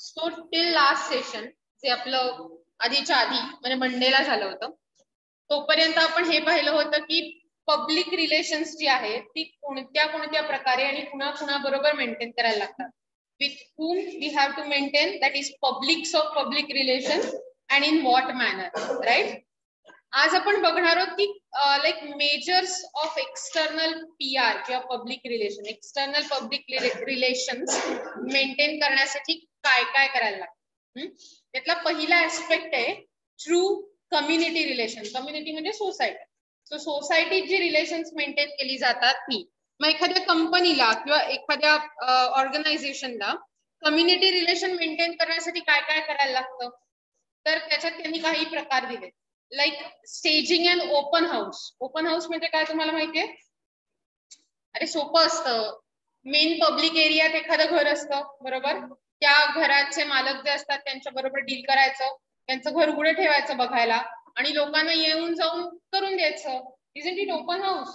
So till last session जे आपलं आधीच्या आधी म्हणजे मंडेला झालं होतं तोपर्यंत आपण हे पाहिलं होतं की पब्लिक रिलेशन्स जी आहेत ती कोणत्या कोणत्या प्रकारे आणि कुणा कुणाबरोबर मेंटेन करायला लागतात. With whom we have to maintain, that is publics of public relations and in what manner, right? आज आपण बघणार आहोत की like measures of external PR किंवा public relation, external public relations maintain करण्यासाठी काय काय करायला लागतं. त्यातला पहिला ऍस्पेक्ट आहे ट्रू कम्युनिटी रिलेशन. कम्युनिटी म्हणजे सोसायटी. सो सोसायटीत जी रिलेशन्स मेंटेन केली जातात ती, मग एखाद्या कंपनीला किंवा एखाद्या ऑर्गनायझेशनला कम्युनिटी रिलेशन मेंटेन करण्यासाठी काय काय करायला लागतं, तर त्याच्यात त्यांनी काही प्रकार दिले. Like staging and open house. Open house म्हणजे काय तुम्हाला माहितीये? अरे सोपं असतं. मेन पब्लिक एरियात एखादं घर असतं, बरोबर? त्या घराचे मालक जे असतात त्यांच्या बरोबर डील करायचं, त्यांचं घर उघडं ठेवायचं बघायला आणि लोकांना येऊन जाऊन करून द्यायचं. Isn't it open house?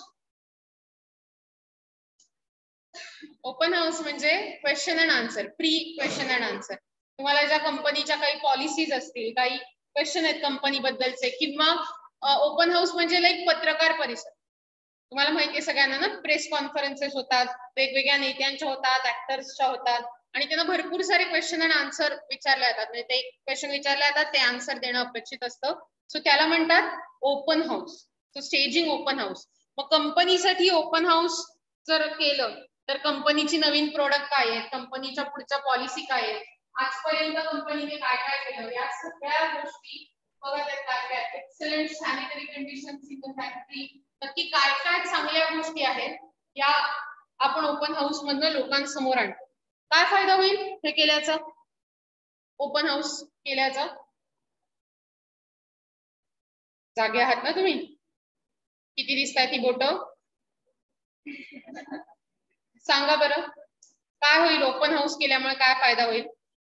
Open house म्हणजे question and answer, pre question and answer. तुम्हाला ज्या कंपनीच्या काही पॉलिसीज असतील, काही क्वेश्चन आहेत कंपनी बद्दलचे, किंवा ओपन हाऊस म्हणजे लाईक पत्रकार परिषद. तुम्हाला माहिती आहे सगळ्यांना ना, प्रेस कॉन्फरन्सेस होतात, वेगवेगळ्या नेत्यांच्या होतात, ऍक्टर्सच्या होतात आणि त्यांना भरपूर सारे क्वेश्चन अँड आन्सर विचारले जातात. म्हणजे ते क्वेश्चन विचारले जातात, ते आन्सर देणं अपेक्षित असतं. सो त्याला म्हणतात open house. So staging open house. मग कंपनीसाठी ओपन हाऊस जर केलं तर कंपनीची नवीन प्रोडक्ट काय आहे, कंपनीच्या पुढच्या पॉलिसी काय आहे, आजपर्यंत कंपनीने काय काय केलं, या सगळ्या गोष्टी बघत आहेत. काय काय excellent sanitary conditions in the factory, नक्की काय काय चांगल्या गोष्टी आहेत या आपण ओपन हाऊस मधनं लोकांसमोर आणतो. काय फायदा होईल हे केल्याचा, ओपन हाऊस केल्याचा? जागे आहात ना तुम्ही? किती दिसताय ती बोट? सांगा बरं, काय होईल ओपन हाऊस केल्यामुळे? काय फायदा होईल?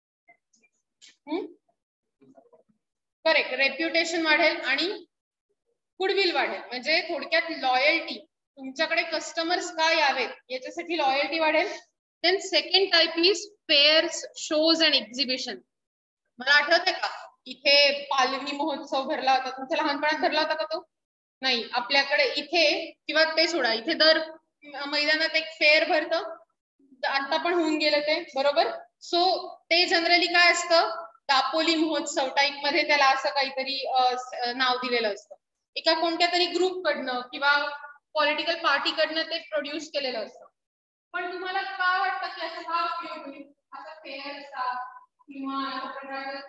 करेक्ट, रेप्युटेशन वाढेल आणि गुडविल वाढेल. म्हणजे थोडक्यात लॉयल्टी, तुमच्याकडे कस्टमर्स का यावेत याच्यासाठी लॉयल्टी वाढेल. Then second type is fairs, shows and exhibition. मला आठवतंय का इथे पालवी महोत्सव भरला होता? तुमच्या लहानपणात भरला होता का तो? नाही. आपल्याकडे इथे किंवा ते सोडा, इथे दर मैदानात एक फेअर भरतं, आता पण होऊन गेलं ते, बरोबर? सो ते जनरली काय असतं, दापोली महोत्सव टाईप मध्ये त्याला असं काहीतरी नाव दिलेलं असतं. एका कोणत्या तरी ग्रुप कडनं किंवा पॉलिटिकल पार्टी कडनं ते प्रोड्यूस केलेलं असतं. पण तुम्हाला काय वाटतं की असं का उपयोग होईल, असं फेअरचा किंवा अशा प्रकारचा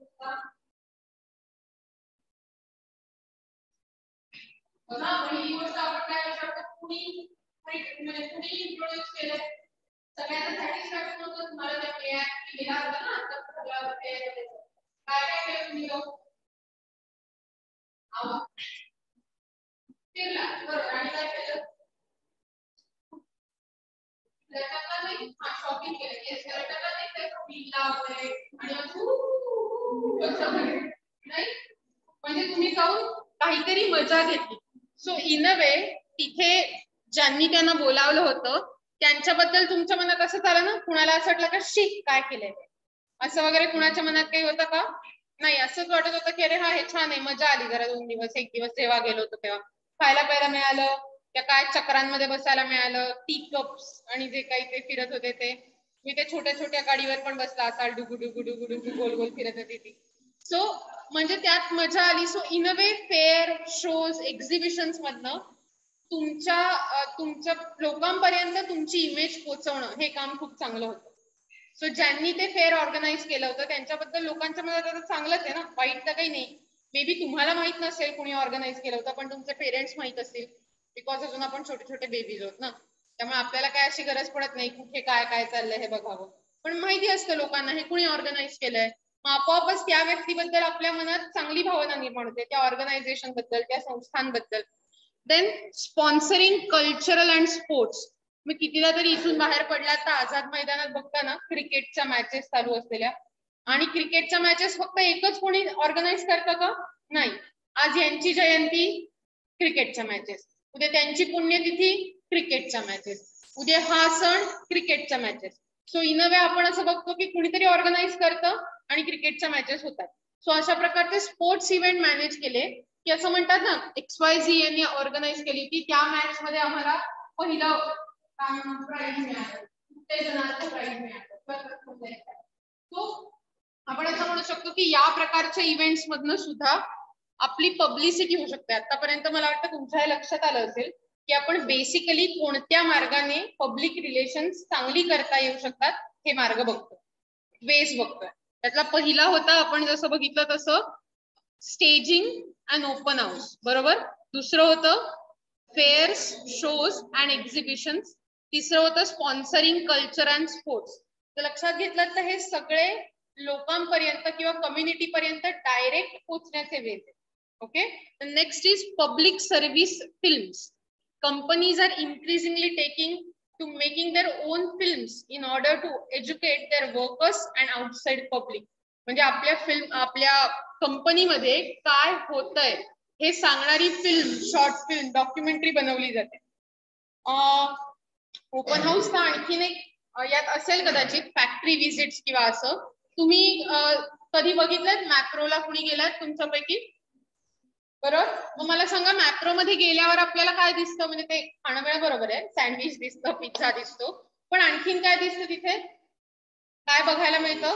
ही गोष्ट आपण काय करतो, कुणी इंट्रोड्यूस केलं, सगळ्यांना सॅटिस्फॅक्शन होतं. तुम्हाला त्या फेअर केला होता ना, तर काय काय केलं तुम्ही लोक? केला, बरोबर. आणि काय केलं? शॉपिंग केलं, नाही म्हणजे तुम्ही जाऊन काहीतरी मजा घेतली. सो इन अ वे तिथे ज्यांनी त्यांना बोलावलं होतं त्यांच्याबद्दल तुमच्या मनात असं झालं ना, कुणाला असं वाटलं का शी काय केलंय असं वगैरे? कुणाच्या मनात काही होतं का? नाही. असंच वाटत होतं की अरे हा हे छान आहे, मजा आली जरा 2 दिवस, 1 दिवस जेव्हा गेलो होतो तेव्हा खायला प्यायला मिळालं, त्या काय चक्रांमध्ये बसायला मिळालं, टी कप्स आणि जे काही ते फिरत होते ते. मी ते छोट्या छोट्या गाडीवर पण बसला असा, डुगु डुगु डुगु डुगु गोल गोल फिरत होती ती. सो म्हणजे त्यात मजा आली. So in a way fair, shows, exhibitions मधनं तुमच्या लोकांपर्यंत तुमची इमेज पोहोचवणं हे काम खूप चांगलं होतं. सो ज्यांनी ते फेअर ऑर्गनाईज केलं होतं त्यांच्याबद्दल लोकांच्या मनात आता चांगलंच आहे ना, वाईट तर काही नाही. मे बी तुम्हाला माहित नसेल कुणी ऑर्गनाईज केलं होतं, पण तुमचे पेरेंट्स माहित असतील, बिकॉज अजून आपण छोटे छोटे बेबीज आहोत ना, त्यामुळे आपल्याला काय अशी गरज पडत नाही कुठे काय काय चाललंय हे बघावं. पण माहिती असतं लोकांना हे कुणी ऑर्गनाईज केलंय, मग आपोआपच त्या व्यक्तीबद्दल आपल्या मनात चांगली भावना निर्माण होते, त्या ऑर्गनायझेशन बद्दल, त्या संस्थांबद्दल. Then sponsoring cultural and sports. मी कितीदा तरी इथून बाहेर पडला तर आझाद मैदानात बघता ना क्रिकेटच्या मॅचेस चालू असलेल्या, आणि क्रिकेटच्या मॅचेस फक्त एकच कोणी ऑर्गनाईज करतं का? नाही. आज यांची जयंती, क्रिकेटच्या मॅचेस. उद्या त्यांची पुण्यतिथी, क्रिकेटच्या मॅचेस. उद्या हा सण, क्रिकेटच्या matches. So in a way आपण असं बघतो की कुणीतरी ऑर्गनाईज करतं आणि क्रिकेटच्या मॅचेस होतात. सो अशा प्रकारचे स्पोर्ट्स इव्हेंट मॅनेज केले की असं म्हणतात ना, XYZ यांनी ऑर्गनाईज केली की त्या मॅच मध्ये आम्हाला पहिलं प्राइज मिळालं, उत्तेजनाचं प्राइज मिळालं. सो आपण असं म्हणू शकतो की या प्रकारच्या इव्हेंट्स मधनं सुद्धा आपली पब्लिसिटी होऊ शकते. आतापर्यंत मला वाटतं तुमच्या लक्षात आलं असेल की आपण बेसिकली कोणत्या मार्गाने पब्लिक रिलेशन्स चांगली करता येऊ शकतात हे मार्ग बघतोय, वेज बघतोय. त्यातला पहिला होता आपण जसं बघितलं तसं स्टेजिंग अँड ओपन हाऊस, बरोबर. दुसरं होतं फेअर्स, शोज अँड एक्झिबिशन्स. तिसरं होतं स्पॉन्सरिंग कल्चर अँड स्पोर्ट्स. तर लक्षात घेतलं तर हे सगळे लोकांपर्यंत किंवा कम्युनिटी पर्यंत डायरेक्ट पोहोचण्याचे वेज आहे. Okay. Next is public service films. Companies are increasingly making their own films in order to educate their workers and outside public. म्हणजे आपल्या कंपनीमध्ये काय होतंय हे सांगणारी फिल्म, शॉर्ट फिल्म, डॉक्युमेंटरी बनवली जाते. ओपन हाऊस का आणखीन एक यात असेल कदाचित फॅक्टरी व्हिजिट्स किंवा असं. तुम्ही कधी बघितलं मॅप्रोला कुणी गेलात तुमच्यापैकी? बरोबर. मग मला सांगा मॅप्रो मध्ये गेल्यावर आपल्याला काय दिसतं? म्हणजे ते खाणं वेळ बरोबर आहे, सँडविच दिसतं, पिझ्झा दिसतो, पण आणखीन काय दिसतं तिथे? काय बघायला मिळतं?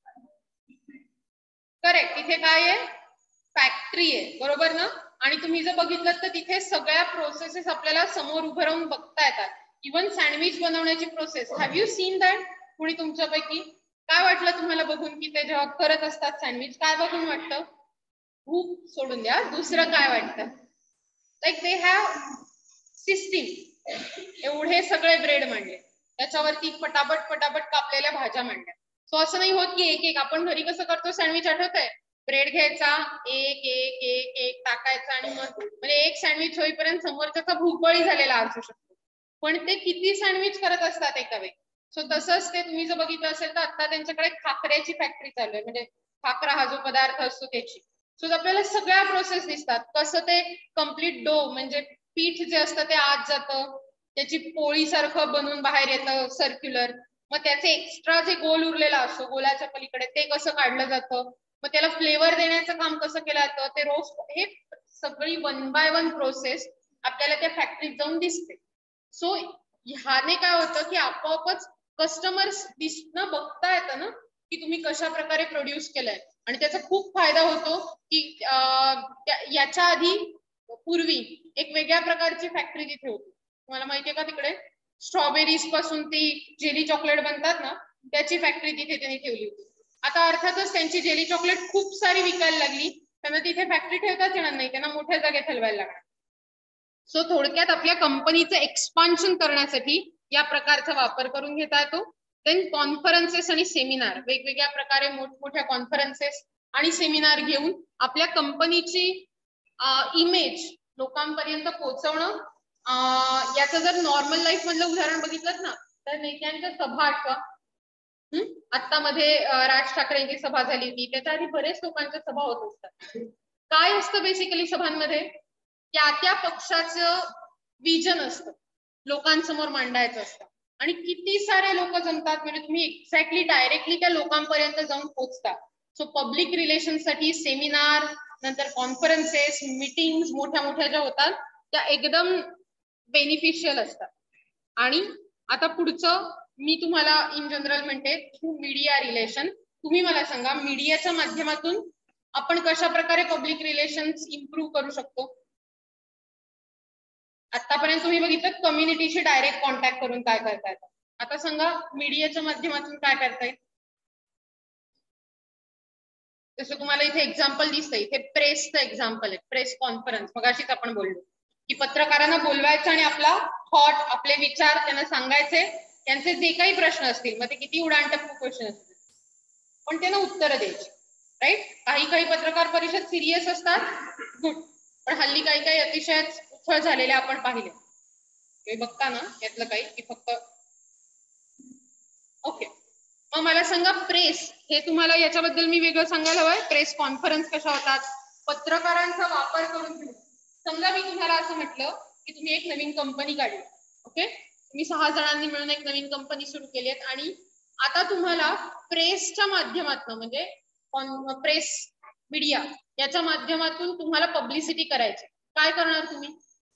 करेक्ट, तिथे काय आहे? फॅक्टरी आहे, बरोबर ना. आणि तुम्ही जर बघितलं तर तिथे सगळ्या प्रोसेसेस आपल्याला समोर उभं राहून बघता येतात. इव्हन सँडविच बनवण्याची process. Have you seen that? कुणी तुमच्यापैकी? काय वाटलं तुम्हाला बघून की ते जेव्हा करत असतात सँडविच, काय बघून वाटतं? भूक सोडून द्या, दुसरं काय वाटतं? Like they have system. एवढे सगळे ब्रेड मांडले, त्याच्यावरती पटापट कापलेल्या भाज्या मांडल्या. सो असं नाही होत की एक एक, आपण घरी कसं करतो सँडविच, आठवतंय? ब्रेड घ्यायचा, एक एक एक एक टाकायचा आणि मग म्हणजे एक सँडविच होईपर्यंत समोरच्याचा भूकबळी झालेला असू शकतो. पण ते किती सँडविच करत असतात एका वेळी. सो तसंच ते तुम्ही जर बघितलं असेल तर आता त्यांच्याकडे खाकऱ्याची फॅक्टरी चालू आहे, म्हणजे खाकरा हा जो पदार्थ असतो त्याची. सो आपल्याला सगळ्या प्रोसेस दिसतात. कसं ते कम्प्लीट डो म्हणजे पीठ जे असतं ते आत जातं, त्याची पोळी सारखं बनून बाहेर येतं सर्क्युलर, मग त्याचे एक्स्ट्रा जे गोल उरलेला असतो गोलाच्या पलीकडे ते कसं काढलं जातं, मग त्याला फ्लेवर देण्याचं काम कसं केलं जातं, ते रोस्ट, हे सगळी 1 बाय 1 प्रोसेस आपल्याला त्या फॅक्टरीत जाऊन दिसते. सो ह्याने काय होतं की आपोआपच कस्टमर्स दिसणं बघता येतं ना की तुम्ही कशा प्रकारे प्रोड्यूस केलंय. आणि त्याचा खूप फायदा होतो की याच्या आधी पूर्वी एक वेगळ्या प्रकारची फॅक्टरी तिथे होती, तुम्हाला माहितीये का? तिकडे स्ट्रॉबेरीज पासून ती जेली चॉकलेट बनतात ना, त्याची फॅक्टरी तिथे त्यांनी ठेवली होती. आता अर्थातच त्यांची जेली चॉकलेट खूप सारी विकायला लागली, त्यांना तिथे फॅक्टरी ठेवताच येणार नाही, त्यांना मोठ्या जागेत हलवायला लागणार. सो थोडक्यात आपल्या कंपनीचं एक्सपान्शन करण्यासाठी या प्रकारचा वापर करून घेता येतो. देन कॉन्फरन्सेस आणि सेमिनार, वेगवेगळ्या प्रकारे मोठमोठ्या कॉन्फरन्सेस आणि सेमिनार घेऊन आपल्या कंपनीची इमेज लोकांपर्यंत पोहोचवणं. याचं जर नॉर्मल लाईफ मधलं उदाहरण बघितलं ना तर नेत्यांच्या सभा आठवा. आता मध्ये राज ठाकरेंची सभा झाली होती, त्याच्या आधी बरेच लोकांच्या सभा होत असतात. काय असतं बेसिकली सभांमध्ये? त्या पक्षाचं विजन असतं, लोकांसमोर मांडायचं असतं, आणि किती सारे लोक जमतात, म्हणजे तुम्ही एक्झॅक्टली डायरेक्टली त्या लोकांपर्यंत जाऊन पोहोचता. सो पब्लिक रिलेशन साठी सेमिनार, नंतर कॉन्फरन्सेस, मीटिंग मोठ्या मोठ्या ज्या होतात त्या एकदम बेनिफिशियल असतात. आणि आता पुढचं मी तुम्हाला इन जनरल म्हणते थ्रू मीडिया रिलेशन. तुम्ही मला सांगा मीडियाच्या माध्यमातून आपण कशा प्रकारे पब्लिक रिलेशन्स इम्प्रूव्ह करू शकतो? आतापर्यंत तुम्ही बघितलं कम्युनिटीशी डायरेक्ट कॉन्टॅक्ट करून काय करता येतं, आता सांगा मीडियाच्या माध्यमातून काय करता येईल? जसं तुम्हाला इथे एक्झाम्पल दिसतंय, इथे प्रेसचं एक्झाम्पल आहे, प्रेस कॉन्फरन्स. मगाशीच आपण बोललो की पत्रकारांना बोलवायचं आणि आपला थॉट, आपले विचार त्यांना सांगायचे, त्यांचे जे काही प्रश्न असतील, मग ते किती उडाणटप्पू क्वेश्चन असतील, पण त्यांना उत्तरं द्यायची. राईट. काही पत्रकार परिषद सिरियस असतात, गुड, पण हल्ली काही अतिशय उथळ झालेले आपण पाहिले. हे बघता ना यातलं काही की फक्त ओके. मग मला सांगा प्रेस, हे तुम्हाला याच्याबद्दल मी वेगळं सांगायला हवंय. प्रेस कॉन्फरन्स कशा होतात, पत्रकारांचा वापर करून. समजा मी तुम्हाला असं म्हटलं की तुम्ही एक नवीन कंपनी काढली, ओके, तुम्ही 6 जणांनी मिळून एक नवीन कंपनी सुरू केली आणि आता तुम्हाला प्रेसच्या माध्यमातून म्हणजे प्रेस मीडिया याच्या माध्यमातून तुम्हाला पब्लिसिटी करायची. काय करणार तुम्ही?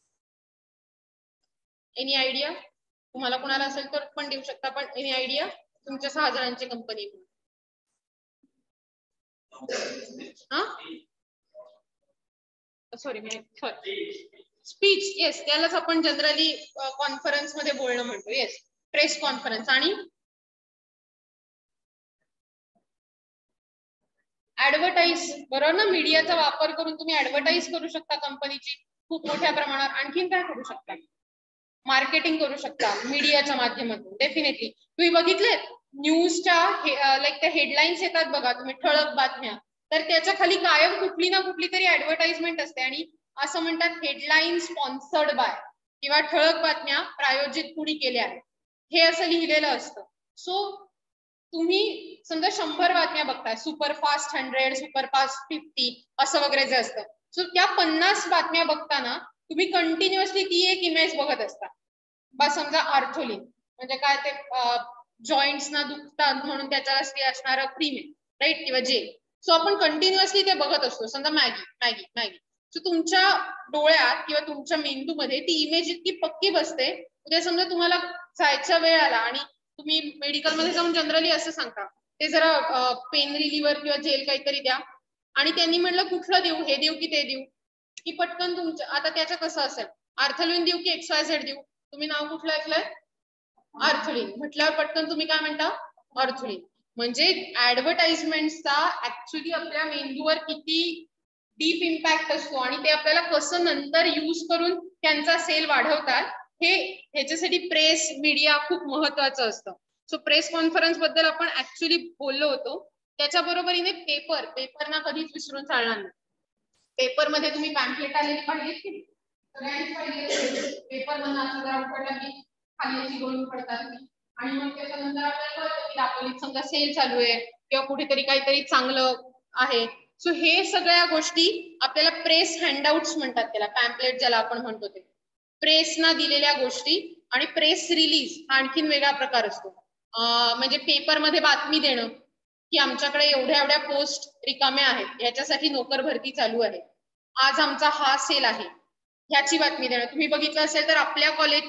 Any idea? तुम्हाला कोणाला असेल तर पण देऊ शकता, पण एनी आयडिया? तुमच्या 6 जणांची कंपनी. Sorry speech. येस, त्यालाच आपण जनरली कॉन्फरन्स मध्ये बोलणं म्हणतो. Yes, press conference. आणि ऍडव्हर्टाईज, बरोबर ना? मीडियाचा वापर करून तुम्ही ऍडव्हर्टाईज करू शकता कंपनीची खूप मोठ्या प्रमाणात. आणखीन काय करू शकता? मार्केटिंग करू शकता मीडियाच्या माध्यमातून. डेफिनेटली तुम्ही बघितले न्यूजच्या लाईक त्या हेडलाईन्स येतात बघा तुम्ही, ठळक बातम्या, तर त्याच्या खाली कायम कुठली ना कुठली तरी ऍडव्हर्टाइजमेंट असते आणि असं म्हणतात हेडलाईन स्पॉन्सर्ड बाय किंवा ठळक बातम्या प्रायोजित कुणी केल्या आहेत, हे असं लिहिलेलं असतं. सो तुम्ही समजा 100 बातम्या बघताय, सुपरफास्ट 100, सुपरफास्ट 50 असं वगैरे जे असतं. सो त्या 50 बातम्या बघताना तुम्ही कंटिन्युअसली ती एक इमेज बघत असता. बस समजा आर्थोलिन म्हणजे काय, ते जॉईंट्स ना दुखतात म्हणून त्याच्यावरती असणारं क्रीम आहे, राईट, किंवा जेल. सो आपण कंटिन्युअसली ते बघत असतो. समजा मॅगी मॅगी मॅगी. सो तुमच्या डोळ्यात किंवा तुमच्या मेंदूमध्ये ती इमेज इतकी पक्की बसते, उद्या समजा तुम्हाला जायचा वेळ आला आणि तुम्ही मेडिकल मध्ये जाऊन जनरली असं सांगता, ते जरा पेन रिलीव्हर किंवा जेल काहीतरी द्या, आणि त्यांनी म्हणलं कुठलं देऊ, हे देऊ की ते देऊ, की पटकन तुमचं आता त्याचं कसं असेल, आर्थोलिन देऊ की XYZ देऊ, तुम्ही नाव कुठलं ऐकलंय? आर्थोलिन म्हटल्यावर पटकन तुम्ही काय म्हणता? आर्थोलिन. म्हणजे ऍडव्हर्टाइजमेंटचा ऍक्च्युली आपल्या मेंदूवर किती डीप इम्पॅक्ट असतो आणि ते आपल्याला कसं नंतर यूज करून त्यांचा सेल वाढवतात, हे ह्याच्यासाठी प्रेस मीडिया खूप महत्वाचं असतं. सो प्रेस कॉन्फरन्स बद्दल आपण ऍक्च्युली बोललो होतो. त्याच्या बरोबरीने पेपरना कधीच विसरून चालणार नाही. पेपरमध्ये तुम्ही पॅम्पलेट आलेली पाहिजेत की सगळ्यांनी पाहिजे. पेपर मधून असं जरा उघडलं की खाली गोळून पडतात आणि मग त्याच्यानंतर आपल्याला कळतं की दाखवलीत समजा सेल चालू आहे किंवा कुठेतरी काहीतरी चांगलं आहे. सो हे सगळ्या गोष्टी आपल्याला प्रेस हँडआउट्स म्हणतात, त्याला पॅम्पलेट ज्याला आपण म्हणतो ते. प्रेसना दिलेल्या गोष्टी. आणि प्रेस रिलीज हा आणखीन वेगळा प्रकार असतो. म्हणजे पेपरमध्ये बातमी देणं की आमच्याकडे एवढ्या एवढ्या पोस्ट रिकाम्या आहेत, याच्यासाठी नोकर भरती चालू आहे, आज आमचा हा सेल आहे, ह्याची बातमी देणं. तुम्ही बघितलं असेल तर आपल्या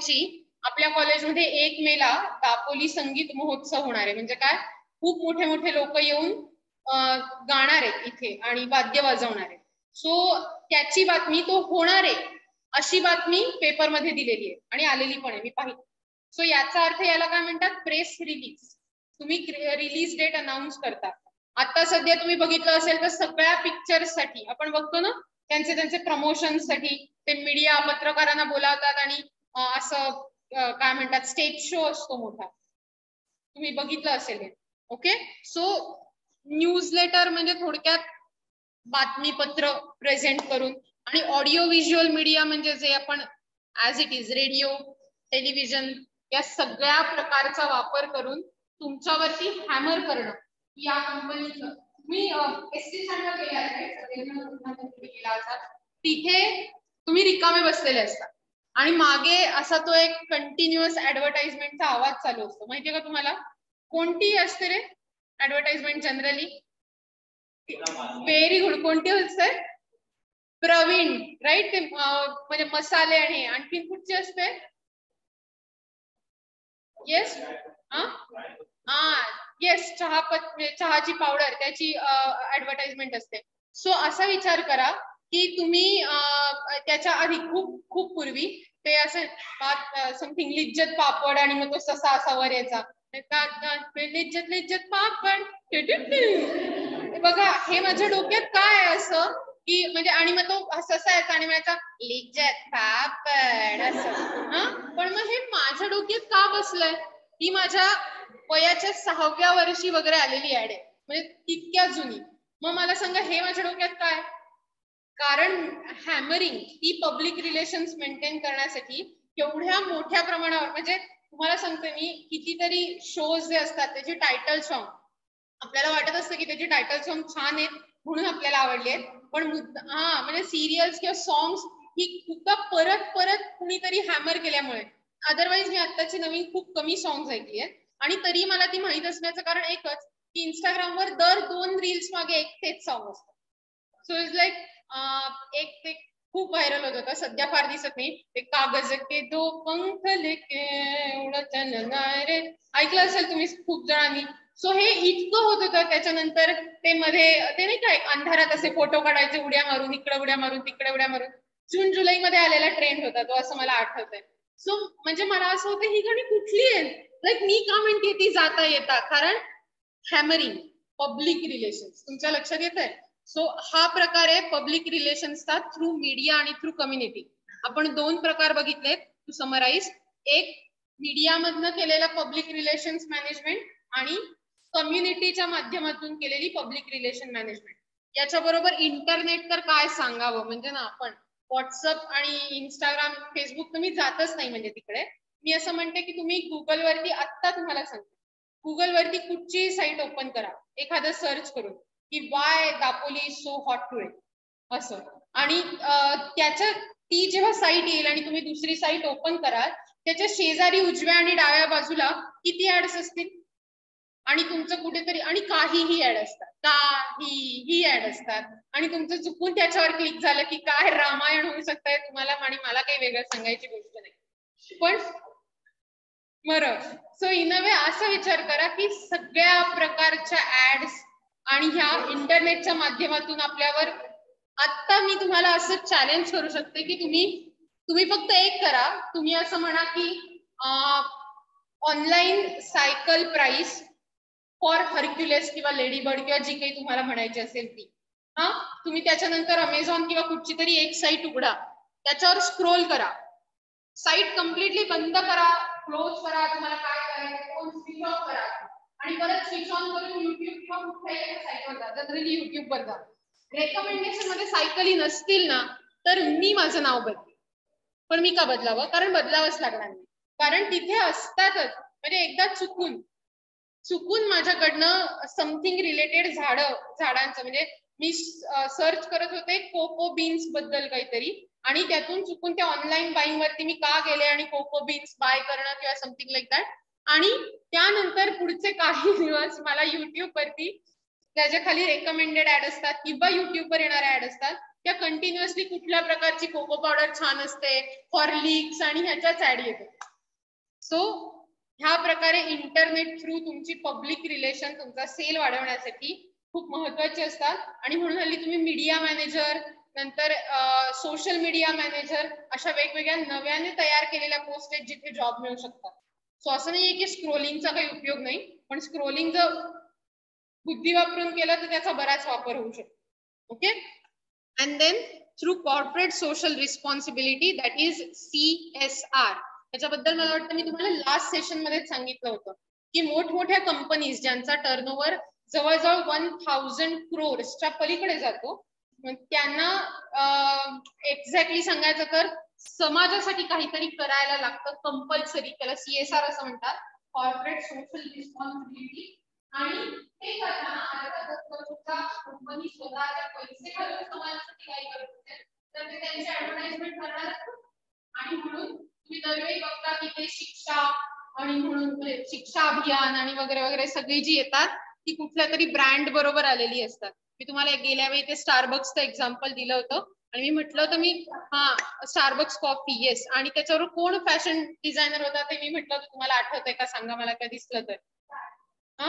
कॉलेजमध्ये 1 मेला दापोली संगीत महोत्सव होणार आहे. म्हणजे काय, खूप मोठे मोठे लोक येऊन गाणार आहेत इथे आणि वाद्य वाजवणार आहेत. सो त्याची बातमी, तो होणार आहे अशी बातमी पेपरमध्ये दिलेली आहे आणि आलेली पण आहे, मी पाहिली. सो याचा अर्थ याला काय म्हणतात? Press release. तुम्ही रिलीज डेट अनाउन्स करता. आता सध्या तुम्ही बघितलं असेल तर सगळ्या पिक्चर्ससाठी आपण बघतो ना, त्यांचे प्रमोशनसाठी ते मीडिया पत्रकारांना बोलावतात आणि असं काय म्हणतात, स्टेज शो असतो मोठा, तुम्ही बघितलं असेल. ओके. सो न्यूजलेटर म्हणजे थोडक्यात बातमीपत्र प्रेझेंट करून, आणि ऑडिओ व्हिज्युअल मीडिया म्हणजे जे आपण as it is radio, television या सगळ्या प्रकारचा वापर करून तुमच्यावरती हॅमर करणं. या कंपनीचं मी एसटी स्टँडला गेला असाल, तिथे तुम्ही रिकामे बसलेले असतात आणि मागे असा तो एक कंटिन्युअस ऍडव्हर्टाइजमेंटचा आवाज चालू असतो. माहितीये का तुम्हाला? कोणती असते रे ऍडव्हर्टाइजमेंट जनरली? Very good. कोणती असते? प्रवीण, राईट. ते म्हणजे मसाले. आणि आणखीन कुठची असते? येस, येस, चहाची पावडर, त्याची ऍडव्हर्टाइजमेंट असते. सो असा विचार करा की तुम्ही त्याच्या आधी खूप पूर्वी ते असे समथिंग लिज्जत पापड, आणि मग तो ससा असा वर यायचा, लिज्जत पापड. बघा, हे माझ्या डोक्यात काय असं की म्हणजे, आणि मग तो ससा यायचा आणि म्हणायचा लिज्जत पापड असं. पण मग हे माझ्या डोक्यात का बसलंय? ही माझ्या वयाच्या 6व्या वर्षी वगैरे आलेली ऍड आहे, म्हणजे तितक्या जुनी. मग मला सांगा, हे माझ्या डोक्यात काय? कारण हॅमरिंग ही पब्लिक रिलेशन्स मेंटेन करण्यासाठी एवढ्या मोठ्या प्रमाणावर, म्हणजे तुम्हाला सांगते मी, कितीतरी शोज जे असतात त्याची टायटल सॉन्ग आपल्याला वाटत असतं की त्याची टायटल सॉन्ग छान आहेत म्हणून आपल्याला आवडली आहेत, पण म्हणजे सिरियल्स किंवा सॉंग्स ही खूपदा परत कुणीतरी हॅमर केल्यामुळे. अदरवाईज मी आत्ताची नवीन खूप कमी सॉंग्स ऐकली आहेत आणि तरी मला ती माहित असण्याचं कारण एकच की इंस्टाग्रामवर दर 2 रील्स मागे एक तेच सॉन्ग असतं. सो इज लाईक एक ते खूप व्हायरल होत होता, सध्या फार दिसत नाही, ते कागज के दो पंख लेके उडत रे, ऐकलं असेल तुम्ही खूप जणांनी. सो हे इतकं होत होतं. त्याच्यानंतर ते मध्ये ते नाही काय अंधारात असे फोटो काढायचे, उड्या मारून, इकडे उड्या मारून, तिकडे उड्या मारून. जून जुलै मध्ये आलेला ट्रेंड होता तो, असं मला आठवतंय. सो म्हणजे मला असं होतं ही गाणी कुठली आहेत, लाईक मी का म्हणते ती जाता येता, कारण हॅमरिंग पब्लिक रिलेशन्स तुमच्या लक्षात येत आहे. सो हा प्रकार आहे पब्लिक रिलेशन्सचा थ्रू मीडिया आणि थ्रू कम्युनिटी. आपण 2 प्रकार बघितलेत टू समराईज. एक मीडिया मधनं केलेला पब्लिक रिलेशन्स मॅनेजमेंट आणि कम्युनिटीच्या माध्यमातून केलेली पब्लिक रिलेशन मॅनेजमेंट. याच्याबरोबर इंटरनेट तर काय सांगावं, म्हणजे ना आपण व्हॉट्सअप आणि इंस्टाग्राम फेसबुक तुम्ही जातच नाही. म्हणजे तिकडे मी असं म्हणते की तुम्ही गुगलवरती, आत्ता तुम्हाला सांगते, गुगलवरती कुठची साईट ओपन करा, एखादं सर्च करून की why Dapoli so hot today असं, आणि त्याच्या ती जेव्हा साईट येईल आणि तुम्ही दुसरी साईट ओपन कराल, त्याच्या शेजारी उजव्या आणि डाव्या बाजूला किती ऍड्स असतील, आणि तुमचं कुठेतरी, आणि काहीही ऍड असतात, काहीही ऍड असतात, आणि तुमचं चुकून त्याच्यावर क्लिक झालं की काय रामायण होऊ शकतंय तुम्हाला, आणि मला काही वेगळं सांगायची गोष्ट नाही. पण बरं, सो इन अ वे असा विचार करा की सगळ्या प्रकारच्या ऍड्स आणि ह्या इंटरनेटच्या माध्यमातून आपल्यावर, आता मी तुम्हाला असं चॅलेंज करू शकते की तुम्ही फक्त एक करा, तुम्ही असं म्हणा की online cycle price for Hercules किंवा लेडीबर्ड किंवा जी काही तुम्हाला म्हणायची असेल ती, तुम्ही त्याच्यानंतर अमेझॉन किंवा कुठची तरी एक साईट उघडा, त्याच्यावर स्क्रोल करा, साईट कम्प्लिटली बंद करा, क्लोज करा, तुम्हाला काय करायचं फोन स्विच ऑफ करा, आणि परत स्विच ऑन करून युट्यूब किंवा कुठल्याही साईटवर जा, जनरली युट्यूबवर जा. रेकमेंडेशन मध्ये सायकली नसतील ना, तर मी माझं नाव बदलेन. पण मी का बदलावं, कारण बदलावंच लागणार नाही, कारण तिथे असतातच. म्हणजे एकदा चुकून माझ्याकडनं समथिंग रिलेटेड झाडांचं, म्हणजे मी सर्च करत होते कोको बीन्स बद्दल काहीतरी, आणि त्यातून चुकून त्या ऑनलाईन बाईंग वरती मी का गेले आणि कोको बीन्स बाय करणं किंवा समथिंग लाईक दॅट, आणि त्यानंतर पुढचे काही दिवस मला युट्यूब वरती त्याच्या खाली रेकमेंडेड ऍड असतात किंवा युट्यूबवर येणाऱ्या ऍड असतात, त्या कंटिन्युअसली कुठल्या प्रकारची कोको पावडर छान असते, हॉर्लिक्स आणि ह्याच्याच ऍड येतात. सो ह्या प्रकारे इंटरनेट थ्रू तुमची पब्लिक रिलेशन, तुमचा सेल वाढवण्यासाठी खूप महत्वाचे असतात. आणि म्हणून हल्ली तुम्ही मीडिया मॅनेजर, नंतर सोशल मीडिया मॅनेजर, अशा वेगवेगळ्या नव्याने तयार केलेल्या पोस्ट आहेत जिथे जॉब मिळू शकतात. सो असं नाहीये की स्क्रोलिंगचा काही उपयोग नाही, पण स्क्रोलिंग जर बुद्धी वापरून केलं तर त्याचा बराच वापर होऊ शकतो. Okay, and then through corporate social responsibility, that is CSR. त्याच्याबद्दल मला वाटतं मी तुम्हाला लास्ट सेशन मध्ये सांगितलं होतं की मोठमोठ्या कंपनीज ज्यांचा टर्नओव्हर जवळजवळ 1000 crores पलीकडे जातो, त्यांना एक्झॅक्टली सांगायचं तर समाजासाठी काहीतरी करायला लागतं कंपल्सरी, त्याला CSR असं म्हणतात, कॉर्पोरेट सोशल रिस्पॉन्सिबिलिटी. आणि ते करताना कंपनी स्वतःच्या पैसे घालून समाजासाठी काही करत असेल तर ते त्यांची ऍडव्हर्टाइजमेंट करणार असतात. आणि म्हणून तुम्ही दरवेळी बघता की ते शिक्षा आणि म्हणून शिक्षा अभियान आणि वगैरे वगैरे सगळी जी येतात ती कुठल्या तरी ब्रँड बरोबर आलेली असतात. मी तुम्हाला गेल्या वेळी ते स्टारबक्सचं एक्झाम्पल दिलं होतं आणि मी म्हटलं होतं स्टारबक्स कॉफी, येस, आणि त्याच्यावर कोण फॅशन डिझायनर होता ते मी म्हटलं होतं, तुम्हाला आठवतंय का सांगा मला, काय दिसलं तर.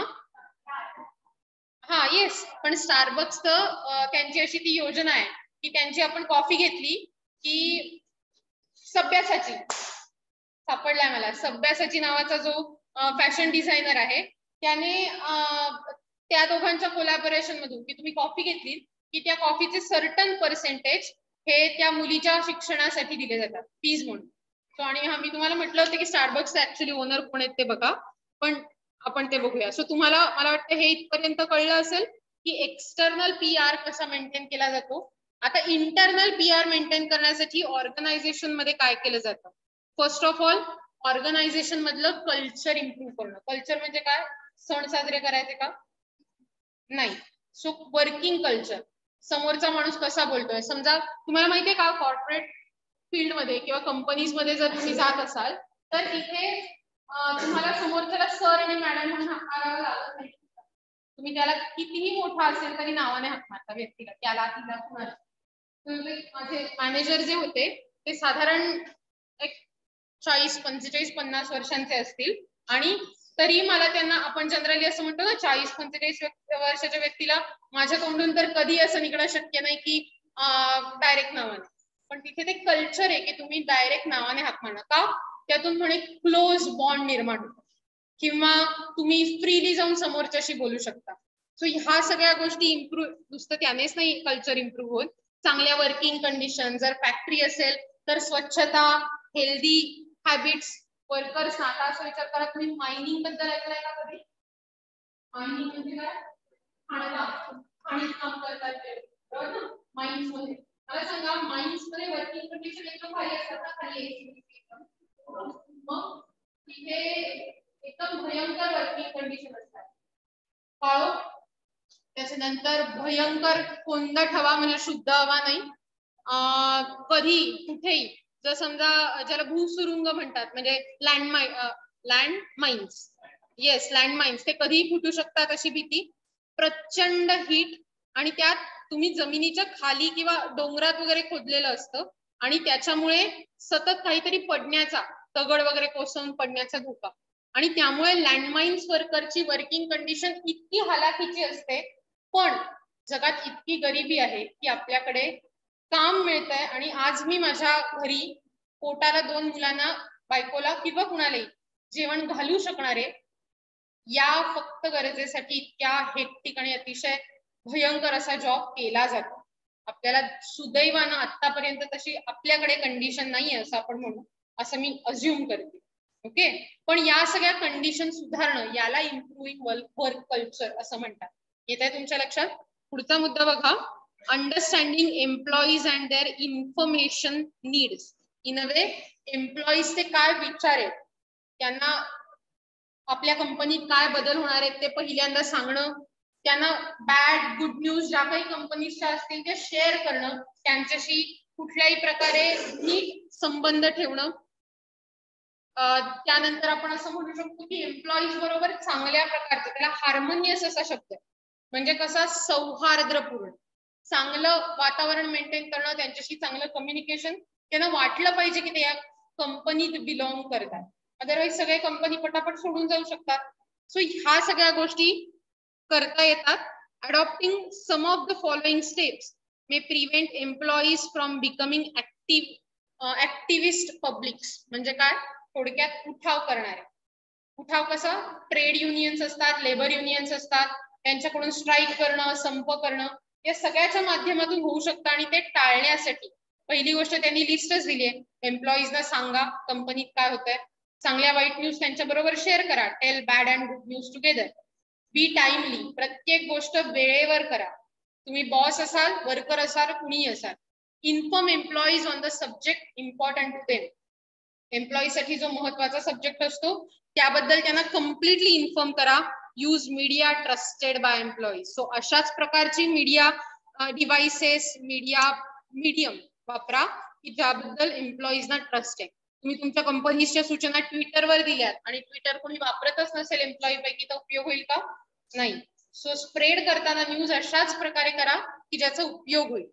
येस, पण स्टारबक्स त्यांची अशी ती योजना आहे की त्यांची आपण कॉफी घेतली की सब्यासाची, सापडलाय मला, सब्यासाची नावाचा जो फॅशन डिझायनर आहे त्याने त्या दोघांच्या कोलॅबोरेशन मधून की तुम्ही कॉफी घेतली की त्या कॉफीचे सर्टन पर्सेंटेज हे त्या मुलीच्या शिक्षणासाठी दिले जातात फीज म्हणून. सो आणि मी तुम्हाला म्हटलं होतं की स्टारबक्स ऍक्च्युअली ओनर कोण आहेत ते बघा, पण आपण ते बघूया. सो तुम्हाला मला वाटतं हे इथपर्यंत कळलं असेल की एक्सटर्नल PR कसा मेंटेन केला जातो. आता इंटरनल PR मेंटेन करण्यासाठी ऑर्गनायझेशन मध्ये काय केलं जातं. फर्स्ट ऑफ ऑल ऑर्गनायझेशन मधलं कल्चर इम्प्रूव्ह करणं. कल्चर म्हणजे काय, सण साजरे करायचे का, नाही. सो वर्किंग कल्चर, समोरचा माणूस कसा बोलतोय. समजा तुम्हाला माहितीये का कॉर्पोरेट फील्ड मध्ये किंवा कंपनीज मध्ये जर तुम्ही जात असाल तर इथे तुम्हाला समोरच्याला सर आणि मॅडम म्हणून हाकारावं लागत नाही. तुम्ही त्याला कितीही मोठा असेल तरी नावाने हाक मारता व्यक्तीला, त्याला तिला कुणाला. माझे मॅनेजर जे होते ते साधारण एक 40-45-50 वर्षांचे असतील आणि तरी मला त्यांना, आपण जनरली असं म्हणतो ना 40-45 वर्षाच्या व्यक्तीला माझ्या तोंडून तर कधी असं निघणं शक्य नाही की डायरेक्ट नावाने, पण तिथे ते कल्चर आहे की तुम्ही डायरेक्ट नावाने हाक मारा. का? त्यातून म्हणे क्लोज बॉन्ड निर्माण होतो किंवा तुम्ही फ्रीली जाऊन समोरच्याशी बोलू शकता. सो ह्या सगळ्या गोष्टी इम्प्रूव्ह, नुसतं त्यानेच नाही कल्चर इम्प्रूव्ह होत. चांगल्या वर्किंग कंडिशन, जर फॅक्टरी असेल तर स्वच्छता, हेल्दी हॅबिट्स, वर्कर्स. आता असं विचार करा, तुम्ही मायनिंग बद्दल ऐकलंय का कधी? मायनिंग म्हणजे काय? खाणीत काम करतात ते, बरोबर ना? माइन्स मध्ये मला सांगा, माइन्स मध्ये वर्किंग कंडिशन एकदम भारी असतात ना, खाली मग तिथे एकदम भयंकर वर्किंग कंडिशन असतात. पाळो त्याच्यानंतर भयंकर कोंदट हवा, म्हणजे शुद्ध हवा नाही. कधी कुठेही जर समजा ज्याला भूसुरुंग म्हणतात, म्हणजे land mines, yes land mines, ते कधीही फुटू शकतात अशी भीती. प्रचंड हीट, आणि त्यात तुम्ही जमिनीच्या खाली किंवा डोंगरात वगैरे खोदलेलं असतं आणि त्याच्यामुळे सतत काहीतरी पडण्याचा, दगड वगैरे कोसळून पडण्याचा धोका. आणि त्यामुळे लँडमाइन्स वर्करची वर्किंग कंडिशन इतकी हालाखीची असते. पण जगात इतकी गरिबी आहे की आपल्याकडे काम मिळतंय, आणि आज मी माझ्या घरी पोटाला 2 मुलांना, बायकोला किंवा कुणालाही जेवण घालू शकणारे, या फक्त गरजेसाठी इतक्या हेक्टिक आणि अतिशय भयंकर असा जॉब केला जातो. आपल्याला सुदैवानं आतापर्यंत तशी आपल्याकडे कंडिशन नाहीये असं आपण म्हणू, असं मी अज्युम करते. ओके, पण या सगळ्या कंडिशन सुधारणं, याला इम्प्रूव्हिंग वर्क कल्चर असं म्हणतात. येत आहे तुमच्या लक्षात? पुढचा मुद्दा बघा, understanding employees and their information needs. In a way एम्प्लॉईजचे काय विचार आहेत, त्यांना आपल्या कंपनीत काय बदल होणार आहेत ते पहिल्यांदा सांगणं, त्यांना बॅड गुड न्यूज ज्या काही कंपनीच्या असतील ते शेअर करणं, त्यांच्याशी कुठल्याही प्रकारे नीट संबंध ठेवणं. त्यानंतर आपण असं म्हणू शकतो की एम्प्लॉईज बरोबर चांगल्या प्रकारचं, त्याला हार्मोनियस असा शब्द आहे, म्हणजे कसा, सौहार्दपूर्ण, चांगलं वातावरण मेंटेन करणं, त्यांच्याशी चांगलं कम्युनिकेशन. त्यांना वाटलं पाहिजे की ते या कंपनीत बिलॉंग करतात, अदरवाईज सगळे कंपनी पटापट सोडून जाऊ शकतात. सो ह्या सगळ्या गोष्टी करता येतात. Adopting some of the following steps may prevent employees from becoming activist publics. म्हणजे काय? थोडक्यात उठाव करणारे. उठाव कसा? ट्रेड युनियन्स असतात, लेबर युनियन्स असतात, त्यांच्याकडून स्ट्राईक करणं, संप करणं, या सगळ्याच्या माध्यमातून होऊ शकतं. आणि ते टाळण्यासाठी पहिली गोष्ट त्यांनी लिस्टच दिली आहे. एम्प्लॉईजना सांगा कंपनीत काय होतंय, चांगल्या वाईट न्यूज त्यांच्या बरोबर शेअर करा, tell bad and good news together. Be timely, प्रत्येक गोष्ट वेळेवर करा. तुम्ही बॉस असाल, वर्कर असाल, कुणी असाल. Inform employees on the subject important to them. एम्प्लॉईसाठी जो महत्वाचा सब्जेक्ट असतो त्याबद्दल त्यांना कम्प्लिटली इन्फॉर्म करा. Use media trusted by employees. So अशाच प्रकारची मीडिया डिव्हाइसेस, मीडिया मीडियम वापरा की ज्याबद्दल एम्प्लॉईजना ट्रस्ट आहे. तुम्ही तुमच्या कंपनीच्या सूचना ट्विटरवर दिल्यात आणि ट्विटर कोणी वापरतच नसेल एम्प्लॉई पैकी, तर उपयोग होईल का? नाही. सो स्प्रेड करताना न्यूज अशाच प्रकारे करा की ज्याचा उपयोग होईल.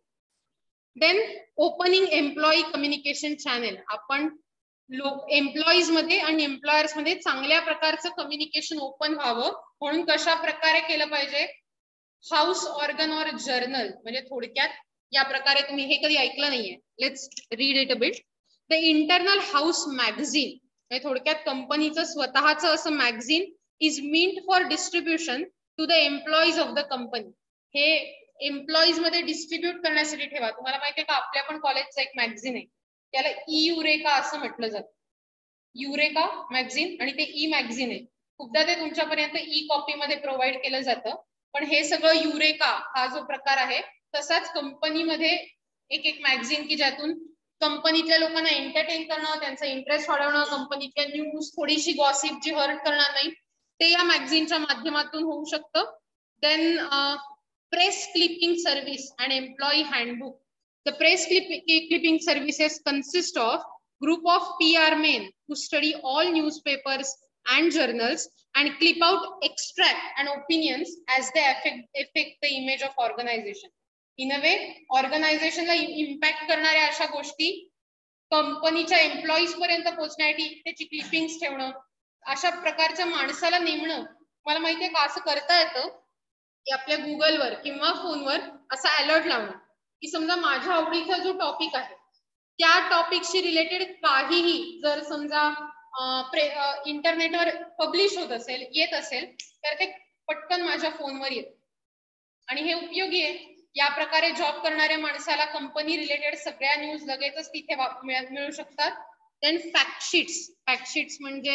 Then opening employee communication channel. आपण एम्प्लॉईज मध्ये आणि एम्प्लॉयर्स मध्ये चांगल्या प्रकारचं कम्युनिकेशन ओपन व्हावं म्हणून कशा प्रकारे केलं पाहिजे? हाऊस ऑर्गन और जर्नल. म्हणजे थोडक्यात या प्रकारे, तुम्ही हे कधी ऐकलं नाहीये, let's read it a bit. The internal house magazine, म्हणजे थोडक्यात कंपनीचं स्वतःचं असं magazine, is meant for distribution to the employees of the company. हे एम्प्लॉईज मध्ये डिस्ट्रीब्यूट करण्यासाठी ठेवा. तुम्हाला माहितीये का, आपल्या पण कॉलेजचं एक मॅगझिन आहे, त्याला युरेका असं म्हटलं जातं. युरेका मॅगझिन, आणि ते ई मॅगझिन आहे. खूपदा ते तुमच्यापर्यंत ई कॉपी मध्ये प्रोव्हाइड केलं जातं. पण हे सगळं युरेका हा जो प्रकार आहे, तसाच कंपनीमध्ये एक मॅगझिन की ज्यातून कंपनीतल्या लोकांना एंटरटेन करणं, त्यांचा इंटरेस्ट वाढवणं, कंपनीतल्या न्यूज, थोडीशी गॉसिप जी हर्ट करणार नाही, ते या मॅगझिनच्या माध्यमातून होऊ शकतं. Then press clipping service and employee handbook. The press clipping services consist of group of PR men who study all newspapers and journals and clip out extract and opinions as they affect the image of organization. In a way, ऑर्गनायझेशनला impact करणाऱ्या अशा गोष्टी कंपनीच्या employees पर्यंत पोहोचण्यासाठी त्याची clippings ठेवणं, अशा प्रकारच्या माणसाला नेमणं. मला माहितीये का असं करता येतं की आपल्या गुगलवर किंवा फोनवर असा अलर्ट लावणं की समजा माझ्या आवडीचा जो टॉपिक आहे त्या टॉपिकशी रिलेटेड काहीही जर समजा इंटरनेटवर पब्लिश होत असेल, येत असेल, तर ते पटकन माझ्या फोनवर येतं. आणि हे उपयोगी आहे. या प्रकारे जॉब करणाऱ्या माणसाला कंपनी रिलेटेड सगळ्या न्यूज लगेचच तिथे मिळू शकतात. देन फॅक्टशीट्स म्हणजे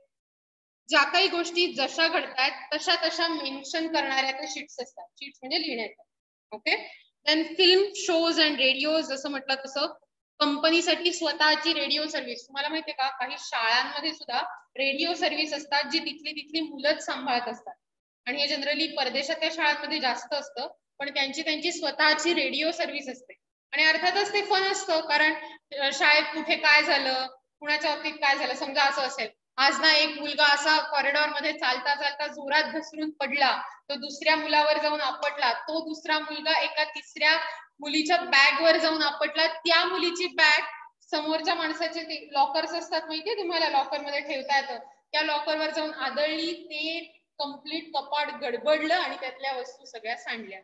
ज्या काही गोष्टी जशा घडतात तशा तशा मेन्शन करणाऱ्या त्या शीट्स असतात. शीट्स म्हणजे लिहिण्याच्या. Okay. Then film, shows and radio, जसं म्हटलं तसं कंपनीसाठी स्वतःची रेडिओ सर्व्हिस. तुम्हाला माहितीये का काही शाळांमध्ये सुद्धा रेडिओ सर्व्हिस असतात जी तिथली मुलंच सांभाळत असतात. आणि हे जनरली परदेशातल्या शाळांमध्ये जास्त असतं, पण त्यांची स्वतःची रेडिओ सर्व्हिस असते. आणि अर्थातच ते फन असतं, कारण शाळेत कुठे काय झालं, कुणाच्या बाबतीत काय झालं, समजा असं असेल, आज ना एक मुलगा असा कॉरिडॉर मध्ये चालता चालता जोरात घसरून पडला, तो दुसऱ्या मुलावर जाऊन आपटला, तो दुसरा मुलगा एका तिसऱ्या मुलीच्या बॅग वर जाऊन आपटला, त्या मुलीची बॅग समोरच्या माणसाचे ते लॉकर्स असतात माहितीये तुम्हाला, लॉकर मध्ये ठेवता येतं, त्या लॉकरवर जाऊन आदळली, ते कंप्लीट कपाट गडबडलं आणि त्यातल्या वस्तू सगळ्या सांडल्या.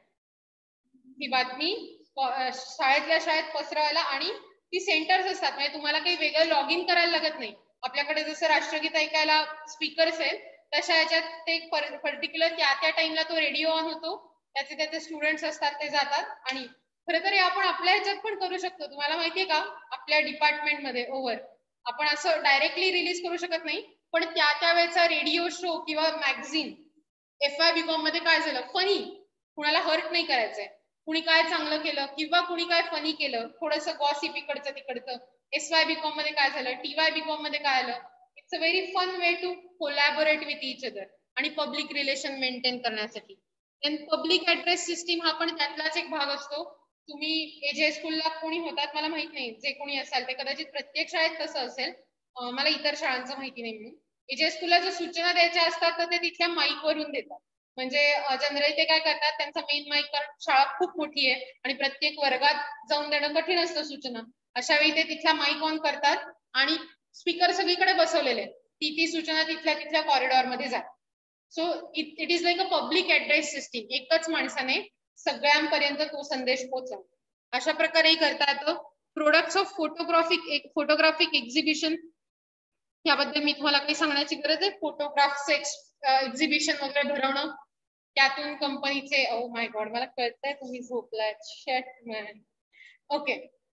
ही बातमी शाळेतल्या शाळेत पसरवायला, आणि ती सेंटर्स असतात, म्हणजे तुम्हाला काही वेगळं लॉग इन करायला लागत नाही. आपल्याकडे जसं राष्ट्रगीत ऐकायला स्पीकर्स आहेत, तशा याच्यात ते पर्टिक्युलर त्या टाइमला तो रेडिओ ऑन होतो, त्याचे स्टुडंट्स असतात ते जातात. आणि खरं तर आपण आपल्या ह्याच्यात पण करू शकतो. तुम्हाला माहितीये का, आपल्या डिपार्टमेंटमध्ये ओव्हर आपण असं डायरेक्टली रिलीज करू शकत नाही, पण त्या वेळेचा रेडिओ शो किंवा मॅगझिन, FY BCom मध्ये काय झालं, फनी, कुणाला हर्ट नाही करायचंय, कुणी काय चांगलं केलं किंवा कुणी काय फनी केलं, थोडंसं गॉसिप इकडचं तिकडचं, SY BCom मध्ये काय झालं, TY BCom मध्ये काय आलं. It's a very fun way to collaborate with each other आणि पब्लिक रिलेशन मेंटेन करण्यासाठी. पब्लिक ऍड्रेस सिस्टीम हा पण त्यातलाच एक भाग असतो. तुम्ही AJ स्कूलला कोणी होतात मला माहित नाही, जे कोणी असाल ते कदाचित प्रत्येक शाळेत तसं असेल, मला इतर शाळांचं माहिती नाही. म्हणून AJ स्कूलला जर सूचना द्यायच्या असतात तर ते तिथल्या माईक वरून देतात. म्हणजे जनरली ते काय करतात, त्यांचा मेन माईक, कारण शाळा खूप मोठी आहे आणि प्रत्येक वर्गात जाऊन देणं कठीण असतं सूचना, अशा वेळी ते तिथला माईक ऑन करतात आणि स्पीकर सगळीकडे बसवलेले, ती सूचना तिथल्या कॉरिडॉर मध्ये जातात. So it is like a public address system, एकच माणसाने सगळ्यांपर्यंत तो संदेश पोहोचवतो. अशा प्रकारेही करता येतं. प्रोडक्ट्स ऑफ फोटोग्राफिक एक्झिबिशन, याबद्दल मी तुम्हाला काही सांगण्याची गरज आहे. फोटोग्राफचे एक्झिबिशन वगैरे भरवणं, त्यातून कंपनीचे, ओ माय गॉड मला कळतंय तुम्ही झोपलाय, शेट मॅन. ओके,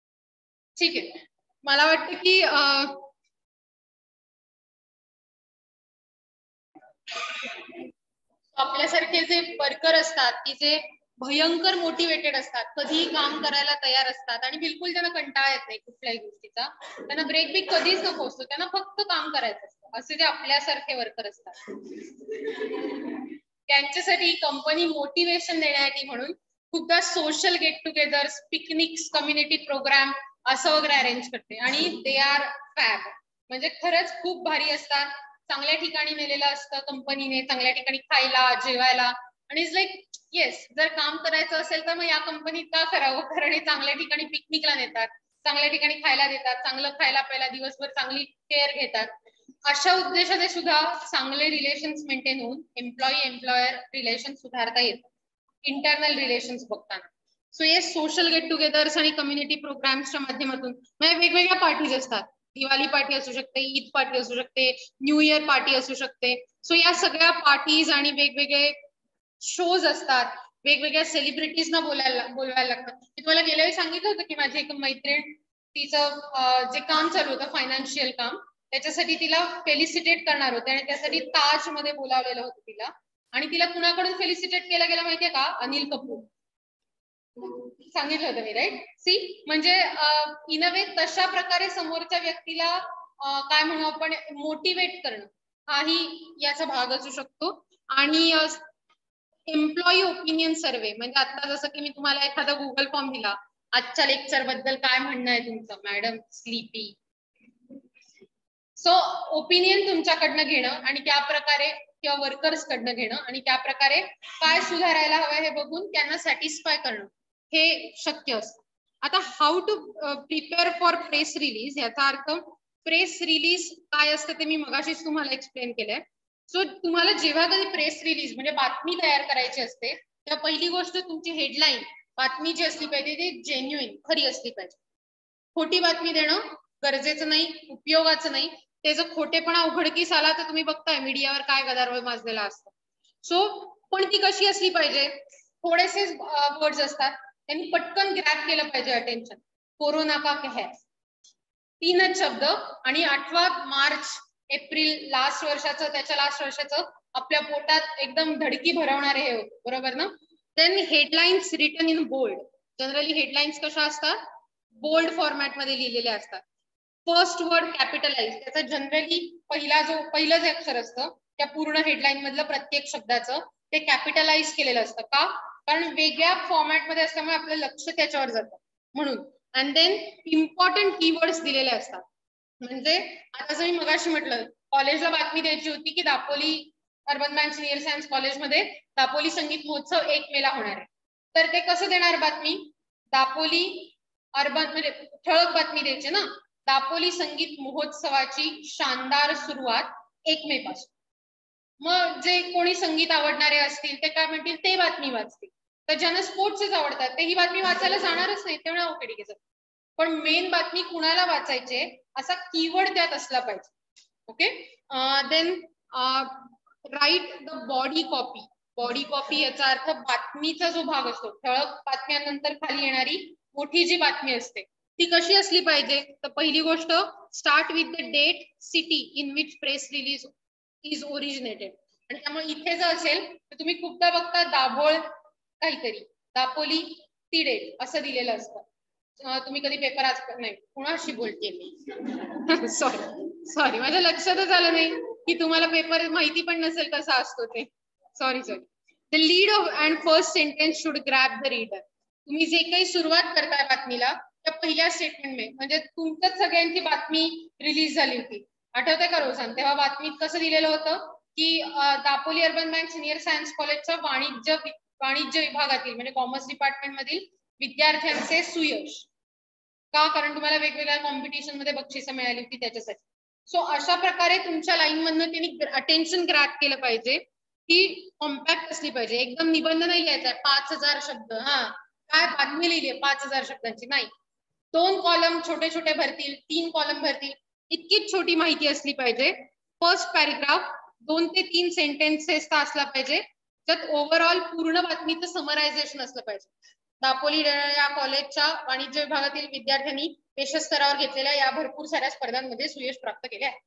ठीक आहे. मला वाटतं की आपल्यासारखे जे वर्कर असतात की जे भयंकर मोटिवेटेड असतात, कधीही काम करायला तयार असतात आणि बिलकुल त्यांना कंटाळा येत नाही कुठल्याही गोष्टीचा, त्यांना ब्रेक बिक कधीच नको असतो, त्यांना फक्त काम करायचं असतं, असे जे आपल्यासारखे वर्कर असतात त्यांच्यासाठी कंपनी मोटिवेशन देण्यासाठी म्हणून खूपदा social get togethers, picnics, community program असं वगैरे अरेंज करते. आणि दे आर फॅब, म्हणजे खरंच खूप भारी असतात. चांगल्या ठिकाणी नेलेलं असतं कंपनीने, चांगल्या ठिकाणी खायला, जेवायला. आणि इट्स लाईक येस, जर काम करायचं असेल तर मग या कंपनीत का करावं, कारण हे चांगल्या ठिकाणी पिकनिकला नेतात, चांगल्या ठिकाणी खायला देतात, चांगलं खायला प्यायला, दिवसभर चांगली केअर घेतात. अशा उद्देशाने सुद्धा चांगले रिलेशन्स मेंटेन होऊन एम्प्लॉयर रिलेशन सुधारता येतात इंटरनल रिलेशन्स बघताना. सो ये सोशल गेट टुगेदर्स आणि कम्युनिटी प्रोग्राम्सच्या माध्यमातून म्हणजे वेगवेगळ्या पार्टीज असतात. दिवाळी पार्टी असू शकते, ईद पार्टी असू शकते, न्यू इयर पार्टी असू शकते. सो या सगळ्या पार्टीज आणि वेगवेगळे शोज असतात, वेगवेगळ्या सेलिब्रिटीजना बोलवायला लागतात. मी तुम्हाला गेल्या वेळी सांगितलं होतं की माझी एक मैत्रीण, तिचं जे काम चालू होतं फायनान्शियल काम, त्याच्यासाठी तिला फेलिसिटेट करणार होते आणि त्यासाठी ताज मध्ये बोलावलेलं होतं तिला. आणि तिला कुणाकडून फेलिसिटेट केलं गेलं माहितीये का, अनिल कपूर. सांगितलं होतं मी, राईट. सी म्हणजे इन अ वे तशा प्रकारे समोरच्या व्यक्तीला काय म्हणू आपण, मोटिवेट करणं हाही याचा भाग असू शकतो. आणि एम्प्लॉई ओपिनियन सर्वे, म्हणजे आता जसं की मी तुम्हाला एखादा गुगल फॉर्म दिला, आजच्या लेक्चर बद्दल काय म्हणणं आहे तुमचं, मॅडम स्लीपी, सो ओपिनियन तुमच्याकडनं घेणं आणि त्या प्रकारे किंवा वर्कर्स कडनं घेणं आणि त्या प्रकारे काय सुधारायला हवं हे बघून त्यांना सॅटिस्फाय करणं हे शक्य असतं. आता how to prepare for press release, याचा अर्थ प्रेस रिलीज काय असतं ते मी मगाशीच तुम्हाला एक्सप्लेन केलंय. सो तुम्हाला जेव्हा कधी प्रेस रिलीज म्हणजे बातमी तयार करायची असते, तेव्हा पहिली गोष्ट तुमची हेडलाईन बातमी जी असली पाहिजे ती जेन्युइन खरी असली पाहिजे. खोटी बातमी देणं गरजेचं नाही, उपयोगाचं नाही. त्याचं खोटेपणा उघडकीस आला तर तुम्ही बघताय मीडियावर काय गदारोळ माजलेला असतो. सो पण ती कशी असली पाहिजे, थोडेसे वर्ड्स असतात त्यांनी पटकन ग्रॅब केलं पाहिजे अटेन्शन. कोरोना का कहर 3च शब्द आणि 8 मार्च एप्रिल लास्ट वर्षाचं त्याच्या लास्ट वर्षाचं आपल्या पोटात एकदम धडकी भरवणारे हे होते, बरोबर ना. Then headlines written in bold. Generally headlines कशा असतात, बोल्ड फॉर्मॅट मध्ये लिहिलेले असतात. फर्स्ट वर्ड कॅपिटलाइज, त्याचा जनरली पहिलं जे अक्षर असतं त्या पूर्ण हेडलाईन मधलं प्रत्येक शब्दाचं ते कॅपिटलाइज केलेलं असतं. का, कारण वेगळ्या फॉर्मॅट मध्ये असल्यामुळे आपलं लक्ष त्याच्यावर जातं म्हणून. अँड देन इम्पॉर्टंट कीवर्ड्स दिलेले असतात. म्हणजे आता जर मी मगाशी म्हटलं कॉलेजला बातमी द्यायची होती की Dapoli urban bank senior science कॉलेजमध्ये दापोली संगीत महोत्सव 1 मेला होणार आहे, तर ते कसं देणार बातमी, दापोली अर्बन म्हणजे ठळक बातमी द्यायची ना, दापोली संगीत महोत्सवाची शानदार सुरुवात 1 मे पासून. मग जे कोणी संगीत आवडणारे असतील ते काय म्हणतील, ते बातमी वाचतील. तर ज्यांना स्पोर्ट्सच आवडतात ते ही बातमी वाचायला जाणारच नाही, तेवढ्या ओकेडीचं. पण मेन बातमी कुणाला वाचायचे असा कीवर्ड त्यात असला पाहिजे. Okay. Then write the body copy. Body copy याचा अर्थ बातमीचा जो भाग असतो, ठळक बातम्यांनंतर खाली येणारी मोठी जी बातमी असते ती कशी असली पाहिजे. तर पहिली गोष्ट start with the date, city in which press release is originated. आणि त्यामुळे इथे जर असेल तर तुम्ही खूपदा बघता दाभोळ काहीतरी, दापोली ती डेट असं दिलेलं असतं. तुम्ही कधी पेपर आज नाही, कुणाशी बोलते मी सॉरी माझ्या लक्षातच आलं नाही की तुम्हाला पेपर माहिती पण नसेल कसा असतो ते. Sorry. The lead of and first sentence should grab the reader. तुम्ही जे काही सुरुवात करताय बातमीला त्या पहिल्या स्टेटमेंट म्हणजे तुमच्याच सगळ्यांची बातमी रिलीज झाली होती, आठवतंय का रोशन, तेव्हा बातमीत कसं दिलेलं होतं की Dapoli urban bank senior science कॉलेजच्या वाणिज्य विभागातील म्हणजे कॉमर्स डिपार्टमेंट मधील विद्यार्थ्यांचे सुयश. का, कारण तुम्हाला वेगवेगळ्या कॉम्पिटिशन मध्ये बक्षिसं मिळाली होती त्याच्यासाठी. सो अशा प्रकारे तुमच्या लाईन मधनं त्यांनी अटेन्शन ग्रॅब केलं पाहिजे. ही कॉम्पॅक्ट असली पाहिजे, एकदम निबंध नाही लिहायचा 5000 शब्द. काय बातमी लिहिली 5000 शब्दांची नाही, 2 कॉलम छोटे छोटे भरतील, 3 कॉलम भरतील, इतकीच छोटी माहिती असली पाहिजे. फर्स्ट पॅरेग्राफ 2 ते 3 सेंटेन्सेसचा असला पाहिजे, त्यात ओव्हरऑल पूर्ण बातमीचं समरायझेशन असलं पाहिजे. दापोली या कॉलेजच्या वाणिज्य विभागातील विद्यार्थ्यांनी पेशस्तरावर घेतलेल्या या भरपूर साऱ्या स्पर्धांमध्ये सुयश प्राप्त केले आहे.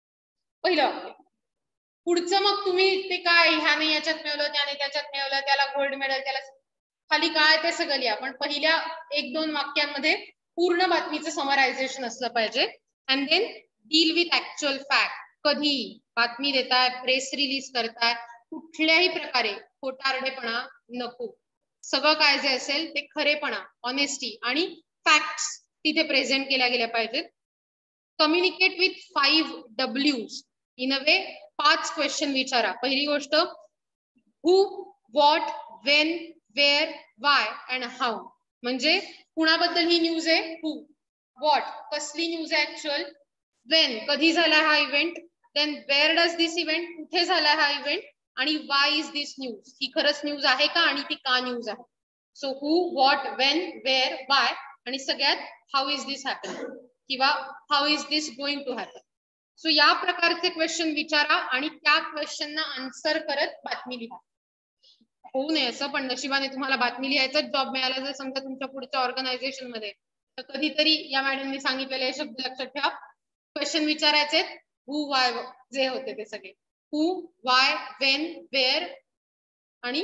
पहिलं. पुढचं मग तुम्ही ते काय ह्याने याच्यात मिळवलं, त्याने त्याच्यात मिळवलं, त्याला गोल्ड मेडल, त्याला खाली काय ते सगळं लिहा, पण पहिल्या 1-2 वाक्यांमध्ये पूर्ण बातमीचं समरायझेशन असलं पाहिजे. And then deal with actual fact. कधी बातमी देताय, प्रेस रिलीज करताय, कुठल्याही प्रकारे खोटारडेपणा नको. सगळं काय जे असेल ते खरेपणा, ऑनेस्टी आणि फॅक्ट्स तिथे प्रेझेंट केल्या गेल्या पाहिजेत. Communicate with 5 W's in a way. 5 question विचारा. पहिली गोष्ट who, what, when, where, why and how. म्हणजे कुणाबद्दल ही न्यूज आहे, हु. व्हॉट कसली न्यूज आहे ऍक्च्युअल, वेन कधी झाला हा event, then where does this event कुठे झाला हा इव्हेंट, आणि वाय इज दिस न्यूज ही खरंच न्यूज आहे का आणि ती का न्यूज आहे. So who, what, when, where, why आणि सगळ्यात हाऊ इज दिस हॅपन किंवा how is this going to happen. So या प्रकारचे क्वेश्चन विचारा आणि त्या क्वेश्चनना आन्सर करत बातमी लिहा. होऊ नये असं, पण नशिबाने तुम्हाला बातमी लिहायचाच जॉब मिळाला जर समजा तुमच्या पुढच्या ऑर्गनायझेशन मध्ये, तर कधीतरी या मॅडमनी सांगितलेले शब्द लक्षात ठेवा. क्वेश्चन विचारायचे हु, वाय जे होते ते सगळे, हु, वाय, वेन, वेअर आणि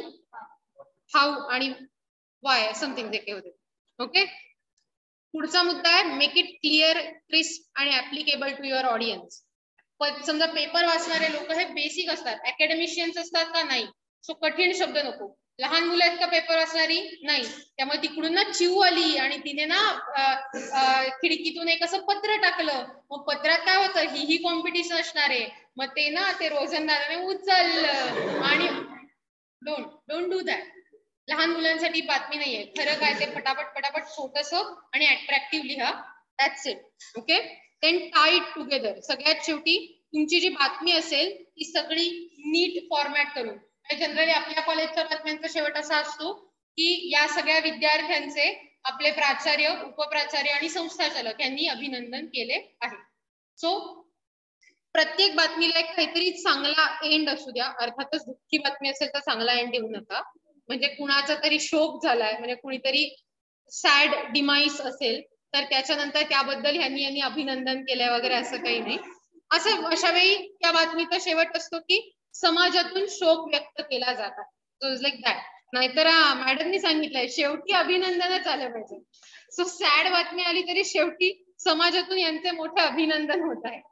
हाऊ आणि वाय समथिंग जे काही होते. ओके. पुढचा मुद्दा आहे मेक इट क्लिअर, क्रिस्प आणि ऍप्लिकेबल टू युअर ऑडियन्स. पण समजा पेपर वाचणारे लोक हे बेसिक असतात, अकॅडमिशियन्स असतात का नाही, सो कठीण शब्द नको. लहान मुलं आहेत का पेपर वाचणारी? नाही. त्यामुळे तिकडून ना चिऊ आली आणि तिने ना खिडकीतून एक असं पत्र टाकलं. मग पत्रात काय होतं, ही कॉम्पिटिशन असणार आहे. मग ते ना ते रोजंदाराने उचललं आणि डोंट डू दॅट. लहान मुलांसाठी बातमी नाहीये. खरं काय ते पटापट पटापट छोटंसं आणि अट्रॅक्टिव्ह लिहा. That's it. Okay. Then tie it together. सगळ्यात शेवटी तुमची जी बातमी असेल ती सगळी नीट फॉर्मॅट करून. जनरली आपल्या कॉलेजच्या बातम्यांचा शेवट असा असतो की या सगळ्या विद्यार्थ्यांचे आपले प्राचार्य, उपप्राचार्य आणि संस्थाचालक यांनी अभिनंदन केले आहे. सो प्रत्येक बातमीला एक काहीतरी चांगला एंड असू द्या. अर्थातच दुःखी बातमी असेल तर चांगला एंड देऊ नका. म्हणजे कुणाचा तरी शोक झालाय, म्हणजे कुणीतरी सॅड डिमाईस असेल तर त्याच्यानंतर त्याबद्दल यांनी अभिनंदन केलंय वगैरे असं काही नाही. असं अशा वेळी त्या बातमीचा शेवट असतो की समाजातून शोक व्यक्त केला जातात. So it's like that. नाहीतर मॅडमनी सांगितलंय शेवटी अभिनंदनच आलं पाहिजे. सो सॅड बातमी आली तरी शेवटी समाजातून यांचे मोठे अभिनंदन होत आहे.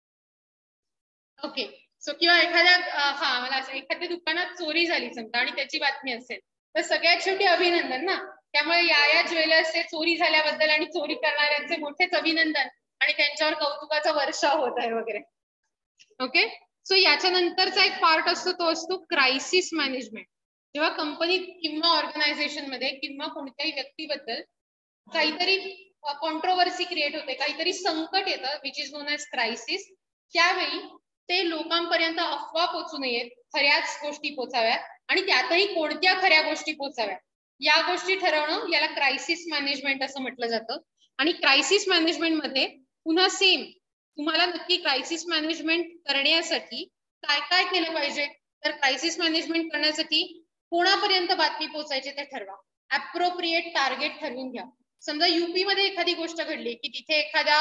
ओके. सो किंवा मला असं एखाद्या दुकानात चोरी झाली समजा आणि त्याची बातमी असेल तर सगळ्यात शेवटी अभिनंदन ना. त्यामुळे या ज्वेलर्सचे चोरी झाल्याबद्दल आणि चोरी करणाऱ्यांचे मोठेच अभिनंदन आणि त्यांच्यावर कौतुकाचा वर्षाव होत आहे वगैरे. ओके. सो याच्यानंतरचा एक पार्ट असतो तो असतो क्रायसिस मॅनेजमेंट. जेव्हा कंपनीत किंवा ऑर्गनायझेशन मध्ये किंवा कोणत्याही व्यक्तीबद्दल काहीतरी कॉन्ट्रोवर्सी क्रिएट होते, काहीतरी संकट येतं which is known as crisis, त्यावेळी ते लोकांपर्यंत अफवा पोहोचू नयेत, खऱ्याच गोष्टी पोचाव्यात आणि त्यातही कोणत्या खऱ्या गोष्टी पोचाव्यात या गोष्टी ठरवणं याला क्रायसिस मॅनेजमेंट असं म्हटलं जातं. आणि क्रायसिस मॅनेजमेंट मध्ये पुन्हा सेम तुम्हाला नक्की क्रायसिस मॅनेजमेंट करण्यासाठी काय काय केलं पाहिजे. तर क्रायसिस मॅनेजमेंट करण्यासाठी कोणापर्यंत बातमी पोहोचायची ते ठरवा. अप्रोप्रिएट टार्गेट ठरवून घ्या. समजा युपी मध्ये एखादी गोष्ट घडली की तिथे एखादा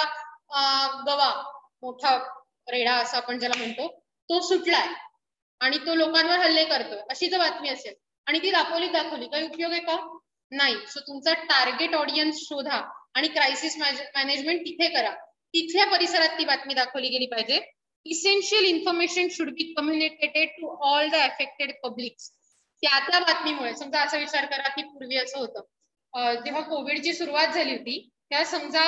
गवा मोठा रेडा असं आपण ज्याला म्हणतो तो सुटलाय आणि तो लोकांवर हल्ले करतोय अशी जर बातमी असेल आणि ती दाखवली काही उपयोग आहे का? नाही. सो तुमचा टार्गेट ऑडियन्स शोधा आणि क्रायसिस मॅनेजमेंट तिथे करा. तिथल्या परिसरात ती बातमी दाखवली गेली पाहिजे. Essential information should be communicated to all the affected publics. त्या बातमीमुळे समजा असा विचार करा की पूर्वी असं होतं, जेव्हा कोविडची सुरुवात झाली होती तेव्हा समजा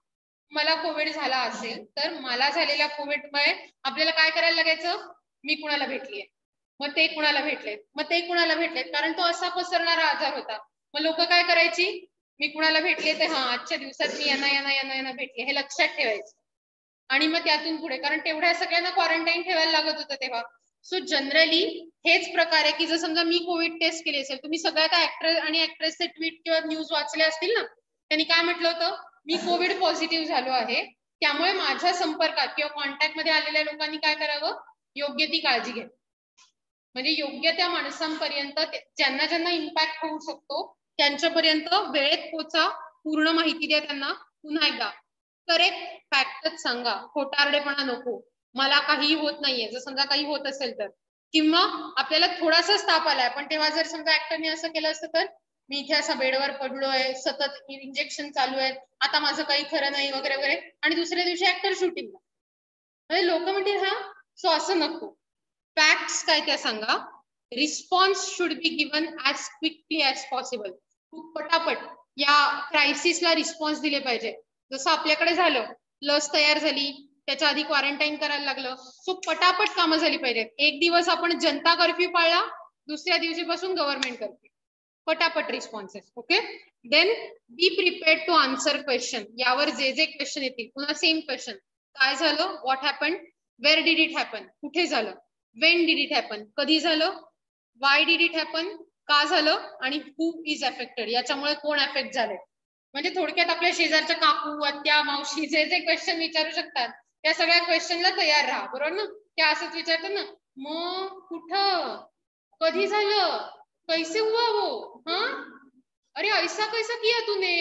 मला कोविड झाला असेल तर मला झालेल्या कोविडमुळे आपल्याला काय करायला लागायचं, मी कुणाला भेटलीये, मग ते कुणाला भेटलेत, मग ते कुणाला भेटलेत, कारण तो असा पसरणारा आजार होता. मग लोक काय करायची, मी कुणाला भेटले तर आजच्या दिवसात मी यांना भेटले हे लक्षात ठेवायचं आणि मग त्यातून पुढे, कारण तेवढ्या सगळ्यांना क्वारंटाईन ठेवायला लागत होतं तेव्हा. सो जनरली हेच प्रकार आहे की जर समजा मी कोविड टेस्ट केली असेल, तुम्ही सगळ्या त्या ऍक्टर आणि ऍक्ट्रेसचे ट्विट किंवा न्यूज वाचले असतील ना, त्यांनी काय म्हटलं होतं, मी कोविड पॉझिटिव्ह झालो आहे त्यामुळे माझ्या संपर्कात किंवा कॉन्टॅक्ट मध्ये आलेल्या लोकांनी काय करावं, योग्य ती काळजी घ्या. म्हणजे योग्य त्या माणसांपर्यंत ज्यांना ज्यांना इम्पॅक्ट होऊ शकतो त्यांच्यापर्यंत वेळेत पोचा, पूर्ण माहिती द्या त्यांना. पुन्हा एकदा करेक्ट फॅक्टच सांगा, खोटारडेपणा नको. मला काही होत नाहीये जर समजा काही होत असेल तर, किंवा आपल्याला थोडासाच ताप आलाय पण तेव्हा जर समजा ऍक्टरने असं केलं असतं तर मी इथे असं बेडवर पडलोय, सतत इंजेक्शन चालू आहे, आता माझं काही खरं नाही वगैरे वगैरे, आणि दुसऱ्या दिवशी ऍक्टर शूटिंगला. म्हणजे लोक म्हणतील हा, सो असं नको. फॅक्ट्स काय त्या सांगा. Response should be given as quickly as possible. खूप पटापट या क्रायसिसला रिस्पॉन्स दिले पाहिजे. जसं आपल्याकडे झालं, लस तयार झाली, त्याच्या आधी क्वारंटाईन करायला लागलं, सो पटापट कामं झाली पाहिजेत. एक दिवस आपण जनता कर्फ्यू पाळला, दुसऱ्या दिवशीपासून गव्हर्नमेंट कर्फ्यू, पटापट responses. Okay. Then be prepared to answer question. यावर जे जे क्वेश्चन येतील पुन्हा सेम क्वेश्चन. काय झालं, what happen, where did it happen, कुठे झालं, वेन डिड इट हॅपन, कधी झालं, वाय डिड इट हॅपन, का झालं, आणि हू इज अफेक्टेड, याच्यामुळे कोण अफेक्ट झाले. म्हणजे थोडक्यात आपल्या शेजारच्या काकू, आत्या, मावशी जे जे क्वेश्चन विचारू शकतात त्या सगळ्या क्वेश्चनला तयार राहा. बरोबर ना. त्या असंच विचारतात ना, मग कुठं, कधी झालं, कैसे हुआ वो, हाँ अरे ऐसा कैसा किया तूने,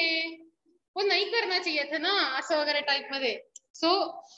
वो नहीं करना चाहिए था ना, असं वगैरे टाइप मध्ये. सो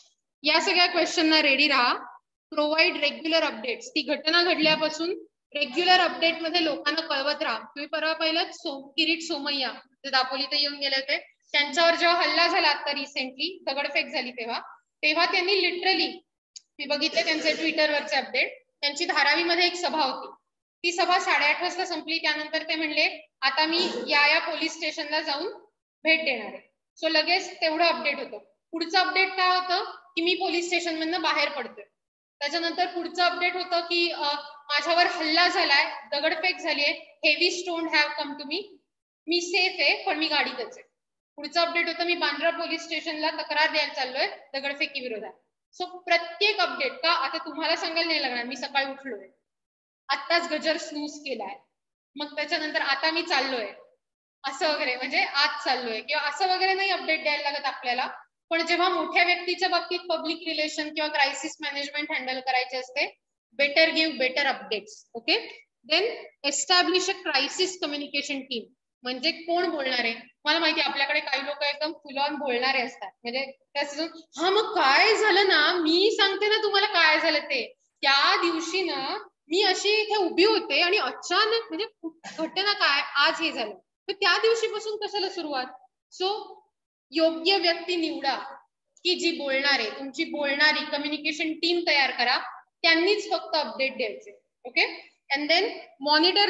या सगळ्या क्वेश्चनना रेडी राहा. Provide regular updates. ती घटना घडल्यापासून रेग्युलर अपडेट मध्ये लोकांना कळवत राहा. तुम्ही परवा पाहिलं किरीट सोमय्या जे दापोलीत येऊन गेले होते, त्यांच्यावर जेव्हा हल्ला झाला आता रिसेंटली, दगडफेक झाली तेव्हा त्यांनी लिटरली, मी बघितले त्यांचे ट्विटरवरचे अपडेट, त्यांची धारावीमध्ये एक सभा होती ती सभा 8:30 वाजता संपली. त्यानंतर ते म्हणले आता मी या पोलीस स्टेशनला जाऊन भेट देणार आहे. सो लगेच तेवढं अपडेट होतं. पुढचं अपडेट काय होतं की मी पोलीस स्टेशन मधनं बाहेर पडतोय. त्याच्यानंतर पुढचं अपडेट होतं की माझ्यावर हल्ला झालाय, दगडफेक झालीये, heavy stone have come to मी सेफ आहे पण मी गाडीतच आहे. पुढचं अपडेट होतं मी बांद्रा पोलीस स्टेशनला तक्रार द्यायला चाललोय दगडफेकी विरोधात. सो प्रत्येक अपडेट का आता तुम्हाला सांगायला नाही लागणार, मी सकाळी उठलोय, आत्ताच गजर स्नूज केलाय, मग त्याच्यानंतर आता मी चाललोय असं वगैरे, म्हणजे आज चाललोय किंवा असं वगैरे नाही अपडेट द्यायला लागत आपल्याला. पण जेव्हा मोठ्या व्यक्तीच्या बाबतीत पब्लिक रिलेशन किंवा क्रायसिस मॅनेजमेंट हँडल करायचे असते, better give better updates. Okay. Then establish a crisis communication team. म्हणजे कोण बोलणार आहे? मला माहिती आहे आपल्याकडे काही लोक एकदम फुल ऑन बोलणारे असतात, म्हणजे हा मग काय झालं ना, मी सांगते ना तुम्हाला काय झालं ते. त्या दिवशी ना मी अशी इथे उभी होते आणि अचानक म्हणजे घटना काय, आज हे झालं, तर त्या दिवशीपासून कशाला सुरुवात. सो योग्य व्यक्ती निवडा की जी बोलणार आहे, तुमची बोलणारी कम्युनिकेशन टीम तयार करा, त्यांनीच फक्त अपडेट द्यायचे. Okay. And then monitor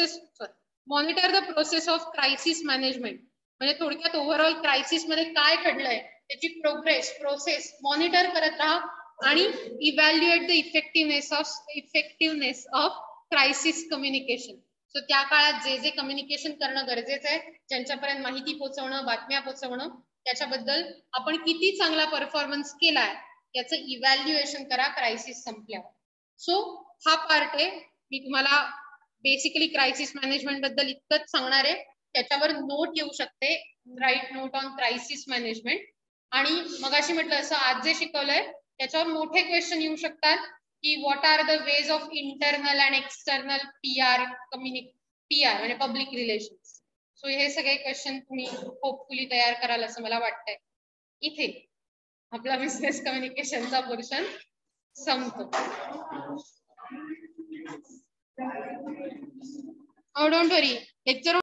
the process of crisis management. म्हणजे थोडक्यात ओव्हरऑल क्रायसिस मध्ये काय घडलंय त्याची प्रोसेस मॉनिटर करत राहा आणि evaluate the effectiveness of crisis communication. So त्या काळात जे कम्युनिकेशन करणं गरजेचं आहे, ज्यांच्यापर्यंत माहिती पोहोचवणं, बातम्या पोहोचवणं, त्याच्याबद्दल आपण किती चांगला परफॉर्मन्स केलाय याचं इव्हॅल्युएशन करा क्रायसिस संपल्यावर. सो हा पार्ट आहे. मी तुम्हाला बेसिकली क्रायसिस मॅनेजमेंट बद्दल इतकंच सांगणार आहे. त्याच्यावर नोट येऊ शकते, write note on crisis management. आणि मगाशी म्हटलं असं आज जे शिकवलंय त्याच्यावर मोठे क्वेश्चन येऊ शकतात की what are the ways of internal and external PR म्हणजे पब्लिक रिलेशन. सो हे सगळे क्वेश्चन तुम्ही होपफुली तयार कराल असं मला वाटतंय. इथे आपला बिझनेस कम्युनिकेशनचा पोर्शन संपतो. Don't worry, lecture